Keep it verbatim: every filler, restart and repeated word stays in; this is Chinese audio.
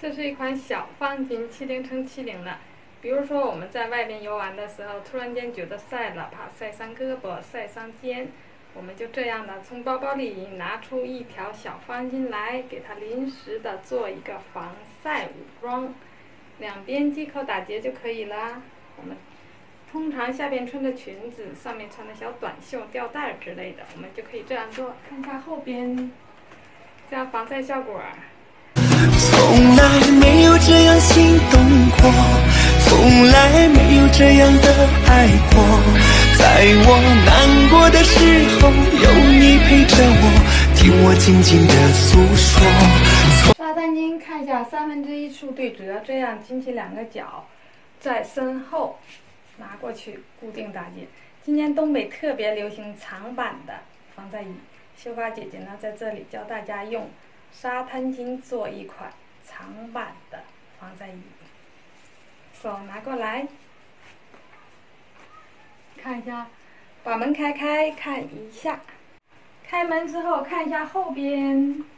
这是一款小方巾，七零乘七零的。比如说我们在外面游玩的时候，突然间觉得晒了，怕晒伤胳膊、晒伤肩，我们就这样的从包包里拿出一条小方巾来，给它临时的做一个防晒武装，两边系扣打结就可以啦。我们通常下边穿的裙子，上面穿的小短袖、吊带之类的，我们就可以这样做。看一下后边，这样防晒效果。 从来没有这样心动过，从来没有这样的爱过，在我难过的时候，有你陪着我，听我静静的诉说。 沙滩巾看一下三分之一处对折，这样巾起两个角，在身后拿过去固定打结。今年东北特别流行长版的防晒衣，秀花姐姐呢在这里教大家用沙滩巾做一款长版的防晒衣。手拿过来，看一下，把门开开，看一下。开门之后看一下后边。